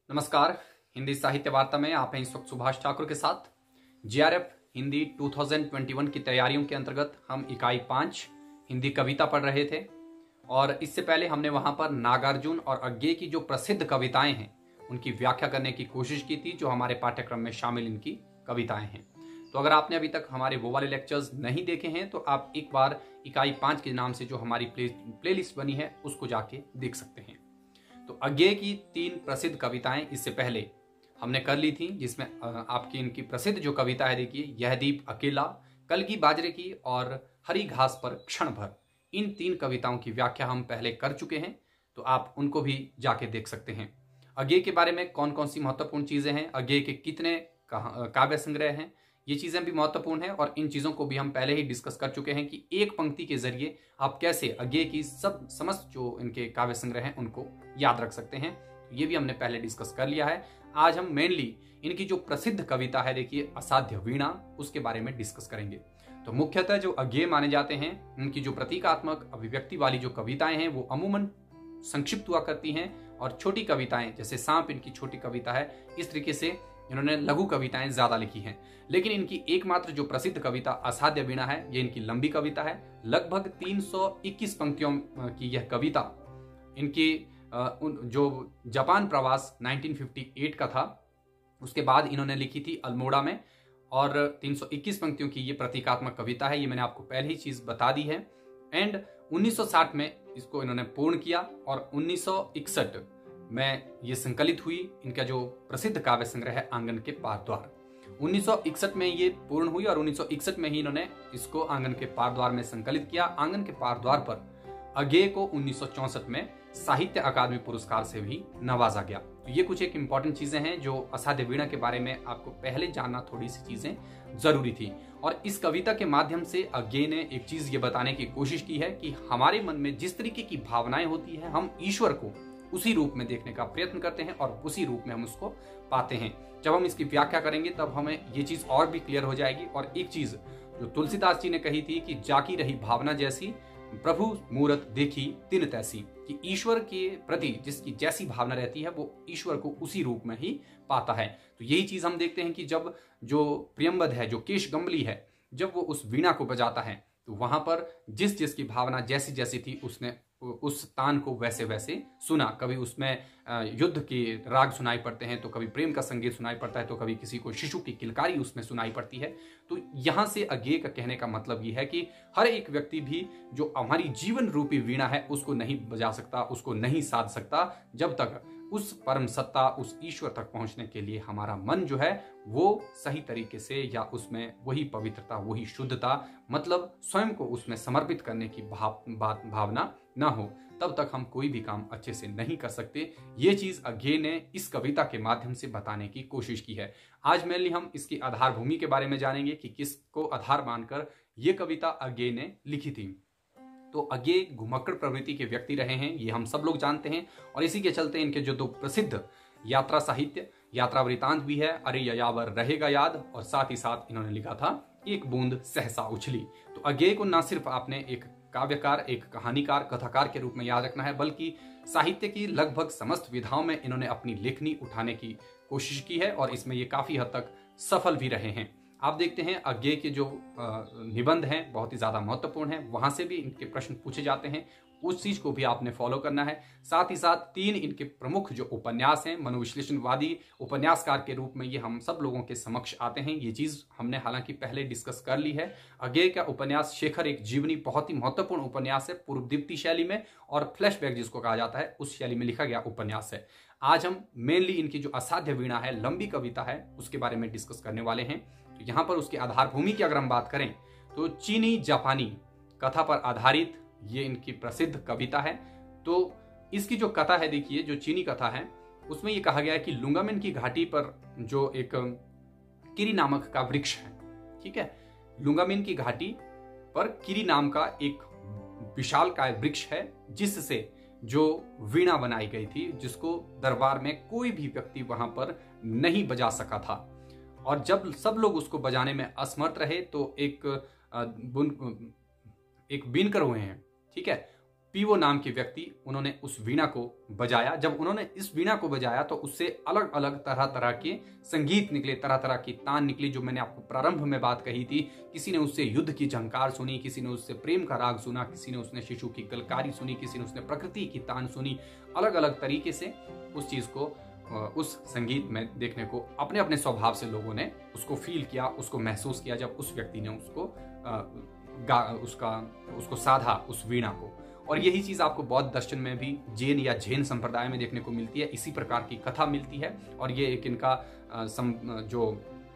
नमस्कार। हिंदी साहित्य वार्ता में आप हैं इस वक्त सुभाष ठाकुर के साथ। जीआरएफ हिंदी 2021 की तैयारियों के अंतर्गत हम इकाई 5 हिंदी कविता पढ़ रहे थे और इससे पहले हमने वहां पर नागार्जुन और अज्ञे की जो प्रसिद्ध कविताएं हैं उनकी व्याख्या करने की कोशिश की थी, जो हमारे पाठ्यक्रम में शामिल इनकी कविताएं हैं। तो अगर आपने अभी तक हमारे वो वाले लेक्चर्स नहीं देखे हैं तो आप एक बार इकाई 5 के नाम से जो हमारी प्लेलिस्ट बनी है उसको जाके देख सकते हैं। तो अज्ञे की 3 प्रसिद्ध कविताएं इससे पहले हमने कर ली थी, जिसमें आपकी इनकी प्रसिद्ध जो कविता है, देखिए, यह दीप अकेला, कल की बाजरे की और हरी घास पर क्षण भर, इन 3 कविताओं की व्याख्या हम पहले कर चुके हैं, तो आप उनको भी जाके देख सकते हैं। अज्ञे के बारे में कौन कौन सी महत्वपूर्ण चीजें हैं, अज्ञे के कितने काव्य संग्रह हैं, ये चीजें भी महत्वपूर्ण है और इन चीजों को भी हम पहले ही डिस्कस कर चुके हैं कि एक पंक्ति के जरिए आप कैसे अज्ञे की समस्त जो इनके काव्य संग्रह हैं उनको याद रख सकते हैं। ये भी हमने पहले डिस्कस कर लिया है। आज हम मेनली इनकी जो प्रसिद्ध कविता है, देखिए, असाध्य वीणा, उसके बारे में डिस्कस करेंगे। तो मुख्यतः जो अज्ञे माने जाते हैं, उनकी जो प्रतीकात्मक अभिव्यक्ति वाली जो कविताएं हैं वो अमूमन संक्षिप्त हुआ करती हैं और छोटी कविताएं, जैसे सांप इनकी छोटी कविता है, इस तरीके से इन्होंने लघु कविताएं ज्यादा लिखी हैं। लेकिन इनकी एकमात्र जो प्रसिद्ध कविता असाध्य वीणा है, ये इनकी लंबी कविता है, लगभग 321 पंक्तियों की यह कविता इनकी जो जापान प्रवास 1958 का था उसके बाद इन्होंने लिखी थी अल्मोड़ा में, और 321 पंक्तियों की ये प्रतीकात्मक कविता है। ये मैंने आपको पहले ही चीज बता दी है। एंड 1960 में इसको इन्होंने पूर्ण किया और 1961 में ये संकलित हुई। इनका जो प्रसिद्ध काव्य संग्रह है आंगन के पार द्वार, 1961 में ये पूर्ण हुई और 1961 में ही इन्होंने इसको आंगन के पार द्वार में संकलित किया। आंगन के पार द्वार पर अज्ञे को 1964 में साहित्य अकादमी पुरस्कार से भी नवाजा गया। तो ये कुछ एक इंपॉर्टेंट चीजें हैं जो असाध्य वीणा के बारे में आपको पहले जानना थोड़ी सी चीजें जरूरी थी। और इस कविता के माध्यम से अज्ञे ने एक चीज ये बताने की कोशिश की है कि हमारे मन में जिस तरीके की भावनाएं होती है, हम ईश्वर को उसी रूप में देखने का प्रयत्न करते हैं और उसी रूप में हम उसको पाते हैं। जब हम इसकी व्याख्या करेंगे तब हमें ये चीज और भी क्लियर हो जाएगी। और एक चीज जो तुलसीदास जी ने कही थी कि जाकी रही भावना जैसी, प्रभु मूरत देखी तिन तैसी, कि ईश्वर के प्रति जिसकी जैसी भावना रहती है वो ईश्वर को उसी रूप में ही पाता है। तो यही चीज हम देखते हैं कि जब जो प्रियंबद है, जो केश गंबली है, जब वो उस वीणा को बजाता है तो वहां पर जिस जिसकी भावना जैसी जैसी थी उसने उस तान को वैसे वैसे सुना। कभी उसमें युद्ध के राग सुनाई पड़ते हैं, तो कभी प्रेम का संगीत सुनाई पड़ता है, तो कभी किसी को शिशु की किलकारी उसमें सुनाई पड़ती है। तो यहां से अज्ञे का कहने का मतलब ये है कि हर एक व्यक्ति भी जो हमारी जीवन रूपी वीणा है उसको नहीं बजा सकता, उसको नहीं साध सकता, जब तक उस परम सत्ता, उस ईश्वर तक पहुंचने के लिए हमारा मन जो है वो सही तरीके से, या उसमें वही पवित्रता, वही शुद्धता, मतलब स्वयं को उसमें समर्पित करने की भावना ना हो, तब तक हम कोई भी काम अच्छे से नहीं कर सकते। ये चीज अज्ञे ने इस कविता के माध्यम से बताने की कोशिश की है। आज मेनली हम इसकी आधार भूमि के बारे में जानेंगे कि किसको आधार मानकर ये कविता अज्ञे ने लिखी थी। तो अज्ञे घुमक्कड़ प्रवृत्ति के व्यक्ति रहे हैं, ये हम सब लोग जानते हैं। और इसी के चलते इनके जो 2 प्रसिद्ध यात्रा साहित्य, यात्रा वृतांत भी है, अरे यायावर रहेगा याद, और साथ ही साथ इन्होंने लिखा था एक बूंद सहसा उछली। तो अज्ञे को ना सिर्फ आपने एक काव्यकार, एक कहानीकार, कथाकार के रूप में याद रखना है, बल्कि साहित्य की लगभग समस्त विधाओं में इन्होंने अपनी लेखनी उठाने की कोशिश की है और इसमें ये काफी हद तक सफल भी रहे हैं। आप देखते हैं अज्ञे के जो निबंध हैं बहुत ही ज्यादा महत्वपूर्ण हैं, वहां से भी इनके प्रश्न पूछे जाते हैं, उस चीज को भी आपने फॉलो करना है। साथ ही साथ 3 इनके प्रमुख जो उपन्यास हैं, मनोविश्लेषणवादी उपन्यासकार के रूप में ये हम सब लोगों के समक्ष आते हैं। ये चीज हमने हालांकि पहले डिस्कस कर ली है। अज्ञे का उपन्यास शेखर एक जीवनी बहुत ही महत्वपूर्ण उपन्यास है, पूर्वदीप्ति शैली में, और फ्लैशबैक जिसको कहा जाता है उस शैली में लिखा गया उपन्यास है। आज हम मेनली इनकी जो असाध्य वीणा है, लंबी कविता है, उसके बारे में डिस्कस करने वाले हैं। तो यहाँ पर उसकी आधार भूमि की अगर हम बात करें तो चीनी जापानी कथा पर आधारित ये इनकी प्रसिद्ध कविता है। तो इसकी जो कथा है, देखिए, जो चीनी कथा है उसमें ये कहा गया है कि लुंगामिन की घाटी पर जो एक किरी नामक का वृक्ष है, ठीक है, लुंगामिन की घाटी पर किरी नाम का एक विशालकाय वृक्ष है, जिससे जो वीणा बनाई गई थी, जिसको दरबार में कोई भी व्यक्ति वहां पर नहीं बजा सका था। और जब सब लोग उसको बजाने में असमर्थ रहे तो एक बीनकर हुए हैं, ठीक है, पीवो नाम के व्यक्ति, उन्होंने उस वीणा को बजाया। जब उन्होंने इस वीणा को बजाया तो उससे अलग अलग तरह तरह के संगीत निकले, तरह तरह की तान निकली, जो मैंने आपको प्रारंभ में बात कही थी। किसी ने उससे युद्ध की झंकार सुनी, किसी ने उससे प्रेम का राग सुना, किसी ने उसने शिशु की कलकारी सुनी, किसी ने उसने प्रकृति की तान सुनी। अलग अलग तरीके से उस चीज को, उस संगीत में देखने को अपने अपने स्वभाव से लोगों ने उसको फील किया, उसको महसूस किया जब उस व्यक्ति ने उसको साधा, उस वीणा को। और यही चीज आपको बौद्ध दर्शन में भी, जैन या जैन संप्रदाय में देखने को मिलती है। इसी प्रकार की कथा मिलती है और ये एक इनका जो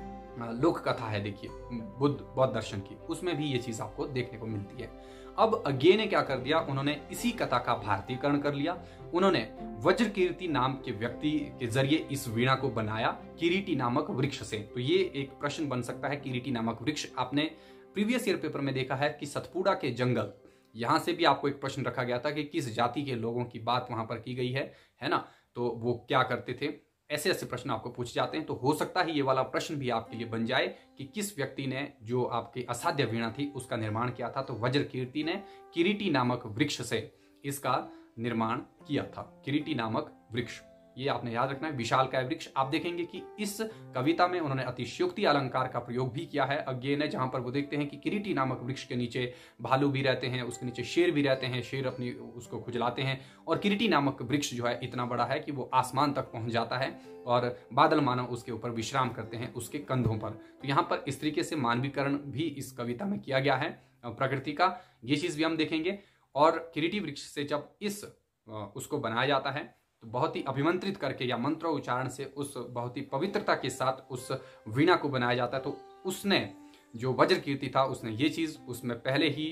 लोक कथा है, देखिए बौद्ध दर्शन की, उसमें भी ये चीज आपको देखने को मिलती है। अब अज्ञे ने क्या कर दिया, उन्होंने इसी कथा का भारतीयकरण कर लिया। उन्होंने वज्रकीर्ति नाम के व्यक्ति के जरिए इस वीणा को बनाया, किरीटी नामक वृक्ष से। तो ये एक प्रश्न बन सकता है, किरीटी नामक वृक्ष आपने प्रीवियस ईयर पेपर में देखा है कि सतपुड़ा के जंगल, यहां से भी आपको एक प्रश्न रखा गया था कि किस जाति के लोगों की बात वहां पर की गई है ना, तो वो क्या करते थे। ऐसे ऐसे प्रश्न आपको पूछे जाते हैं। तो हो सकता है ये वाला प्रश्न भी आपके लिए बन जाए कि किस व्यक्ति ने जो आपकी असाध्य वीणा थी उसका निर्माण किया था। तो वज्रकीर्ति ने किरीटी नामक वृक्ष से इसका निर्माण किया था। किरीटी नामक वृक्ष, ये आपने याद रखना है, विशालकाय वृक्ष। आप देखेंगे कि इस कविता में उन्होंने अतिशयोक्ति अलंकार का प्रयोग भी किया है अज्ञे ने, जहां पर वो देखते हैं कि किरीटी नामक वृक्ष के नीचे भालू भी रहते हैं, उसके नीचे शेर भी रहते हैं, शेर अपनी उसको खुजलाते हैं। और किरीटी नामक वृक्ष जो है इतना बड़ा है कि वो आसमान तक पहुंच जाता है और बादल मानव उसके ऊपर विश्राम करते हैं, उसके कंधों पर। तो यहाँ पर इस तरीके से मानवीकरण भी इस कविता में किया गया है प्रकृति का, ये चीज भी हम देखेंगे। और किरीटी वृक्ष से जब उसको बनाया जाता है तो बहुत ही अभिमंत्रित करके या मंत्र उच्चारण से उस बहुत ही पवित्रता के साथ उस वीणा को बनाया जाता है। तो उसने जो वज्रकीर्ति था उसने ये चीज उसमें पहले ही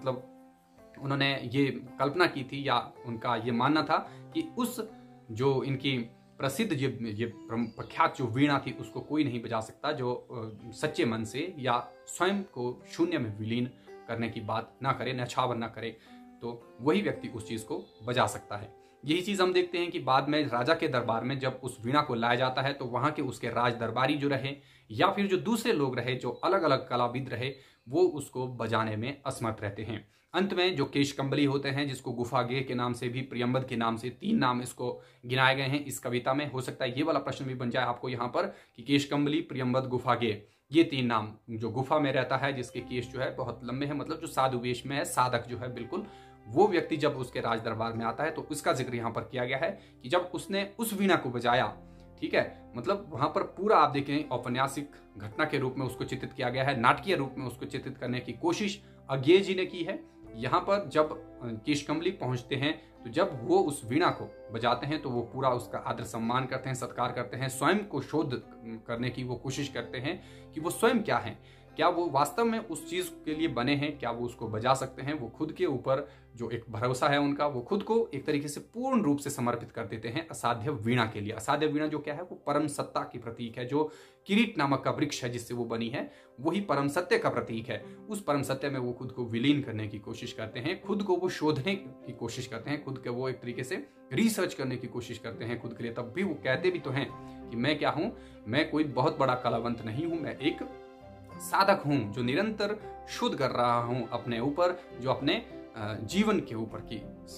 मतलब उन्होंने ये कल्पना की थी या उनका ये मानना था कि उस जो इनकी प्रसिद्ध ये प्रख्यात जो वीणा थी उसको कोई नहीं बजा सकता जो सच्चे मन से या स्वयं को शून्य में विलीन करने की बात ना करे, न्यौछावर ना करे, तो वही व्यक्ति उस चीज को बजा सकता है। यही चीज हम देखते हैं कि बाद में राजा के दरबार में जब उस वीणा को लाया जाता है तो वहां के उसके राज दरबारी जो रहे या फिर जो दूसरे लोग रहे, जो अलग अलग कलाविद रहे, वो उसको बजाने में असमर्थ रहते हैं। अंत में जो केशकंबली होते हैं, जिसको गुफागे के नाम से भी, प्रियंबद के नाम से, 3 नाम इसको गिनाए गए हैं इस कविता में। हो सकता है ये वाला प्रश्न भी बन जाए आपको यहाँ पर कि केशकंबली, प्रियंबद, गुफागे, ये 3 नाम, जो गुफा में रहता है, जिसके केश जो है बहुत लंबे हैं, मतलब जो साधु वेश में है, साधक जो है बिल्कुल, वो व्यक्ति जब उसके राज दरबार में आता है तो उसका जिक्र यहाँ पर किया गया है कि जब उसने उस वीणा को बजाया, ठीक है, मतलब वहां पर पूरा आप देखें औपन्यासिक घटना के रूप में उसको चित्रित किया गया है, नाटकीय रूप में उसको चित्रित करने की कोशिश अज्ञे जी ने की है। यहाँ पर जब केशकंबली पहुंचते हैं तो जब वो उस वीणा को बजाते हैं तो वो पूरा उसका आदर सम्मान करते हैं, सत्कार करते हैं, स्वयं को शोध करने की वो कोशिश करते हैं कि वो स्वयं क्या है, क्या वो वास्तव में उस चीज के लिए बने हैं, क्या वो उसको बजा सकते हैं। वो खुद के ऊपर जो एक भरोसा है उनका, वो खुद को एक तरीके से पूर्ण रूप से समर्पित कर देते हैं असाध्य वीणा के लिए। असाध्य वीणा जो क्या है, वो परम सत्ता की प्रतीक है। जो किरीट नामक का वृक्ष है जिससे वो बनी है, वही परम सत्य का प्रतीक है। उस परम सत्य में वो खुद को विलीन करने की कोशिश करते हैं, खुद को वो शोधने की कोशिश करते हैं, खुद के वो एक तरीके से रिसर्च करने की कोशिश करते हैं खुद के लिए। तब भी वो कहते भी तो हैं कि मैं क्या हूं, मैं कोई बहुत बड़ा कलावंत नहीं हूं, मैं एक साधक हूं जो निरंतर शोध कर रहा हूं अपने ऊपर, जो अपने जीवन के ऊपर की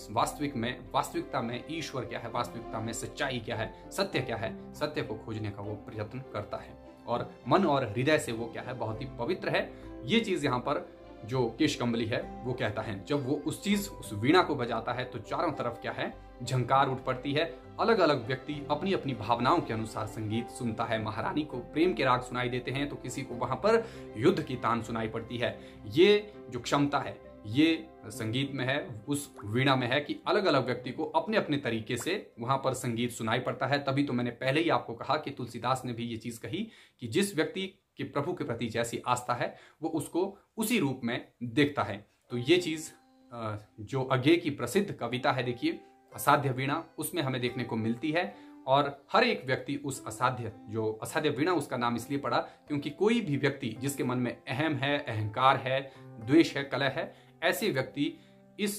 वास्तविकता में ईश्वर क्या है, वास्तविकता में सच्चाई क्या है, सत्य क्या है, सत्य को खोजने का वो प्रयत्न करता है और मन और हृदय से वो क्या है, बहुत ही पवित्र है। ये चीज यहाँ पर जो केशकंबली है वो कहता है। जब वो उस वीणा को बजाता है तो चारों तरफ क्या है, झंकार उठ पड़ती है। अलग अलग व्यक्ति अपनी अपनी भावनाओं के अनुसार संगीत सुनता है। महारानी को प्रेम के राग सुनाई देते हैं तो किसी को वहां पर युद्ध की तान सुनाई पड़ती है। ये जो क्षमता है ये संगीत में है, उस वीणा में है कि अलग अलग व्यक्ति को अपने अपने तरीके से वहां पर संगीत सुनाई पड़ता है। तभी तो मैंने पहले ही आपको कहा कि तुलसीदास ने भी ये चीज कही कि जिस व्यक्ति कि प्रभु के प्रति जैसी आस्था है वो उसको उसी रूप में देखता है। तो ये चीज जो अज्ञे की प्रसिद्ध कविता है, देखिए असाध्य वीणा, उसमें हमें देखने को मिलती है। और हर एक व्यक्ति उस असाध्य वीणा उसका नाम इसलिए पड़ा क्योंकि कोई भी व्यक्ति जिसके मन में अहम है, अहंकार है, द्वेष है, कलह है, ऐसे व्यक्ति इस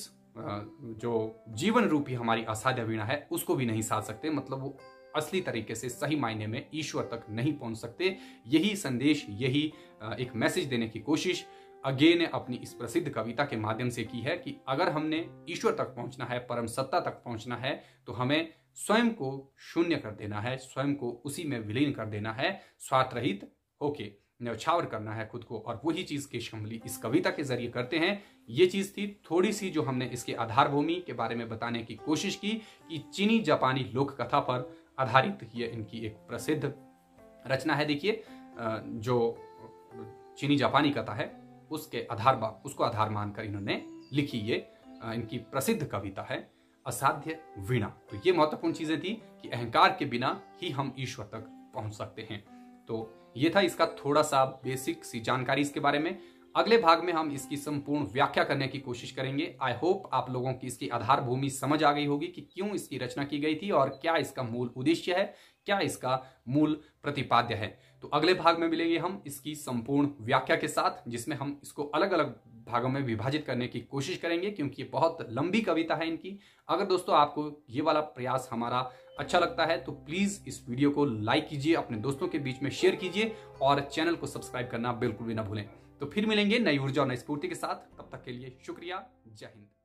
जो जीवन रूपी हमारी असाध्य वीणा है उसको भी नहीं साध सकते। मतलब वो असली तरीके से सही मायने में ईश्वर तक नहीं पहुंच सकते। यही संदेश, यही एक मैसेज देने की कोशिश अगेन अपनी इस प्रसिद्ध कविता के माध्यम से की है कि अगर हमने ईश्वर तक पहुंचना है, परम सत्ता तक पहुंचना है, तो हमें स्वयं को शून्य कर देना है, स्वयं को उसी में विलीन कर देना है, स्वार्थ रहित होके न्यौछावर करना है खुद को। और वही चीज केशकमली इस कविता के जरिए करते हैं। ये चीज थी थोड़ी सी जो हमने इसके आधार भूमि के बारे में बताने की कोशिश की कि चीनी जापानी लोक कथा पर आधारित ये इनकी एक प्रसिद्ध रचना है। देखिए, जो चीनी जापानी कथा है उसको आधार मानकर इन्होंने लिखी ये इनकी प्रसिद्ध कविता है असाध्य वीणा। तो ये महत्वपूर्ण चीजें थी कि अहंकार के बिना ही हम ईश्वर तक पहुंच सकते हैं। तो ये था इसका थोड़ा सा बेसिक सी जानकारी इसके बारे में। अगले भाग में हम इसकी संपूर्ण व्याख्या करने की कोशिश करेंगे। आई होप आप लोगों की इसकी आधार भूमि समझ आ गई होगी कि क्यों इसकी रचना की गई थी और क्या इसका मूल उद्देश्य है, क्या इसका मूल प्रतिपाद्य है। तो अगले भाग में मिलेंगे हम इसकी संपूर्ण व्याख्या के साथ, जिसमें हम इसको अलग अलग भागों में विभाजित करने की कोशिश करेंगे, क्योंकि ये बहुत लंबी कविता है इनकी। अगर दोस्तों आपको ये वाला प्रयास हमारा अच्छा लगता है तो प्लीज इस वीडियो को लाइक कीजिए, अपने दोस्तों के बीच में शेयर कीजिए और चैनल को सब्सक्राइब करना बिल्कुल भी ना भूलें। तो फिर मिलेंगे नई ऊर्जा और नई स्फूर्ति के साथ। तब तक के लिए शुक्रिया। जय हिंद।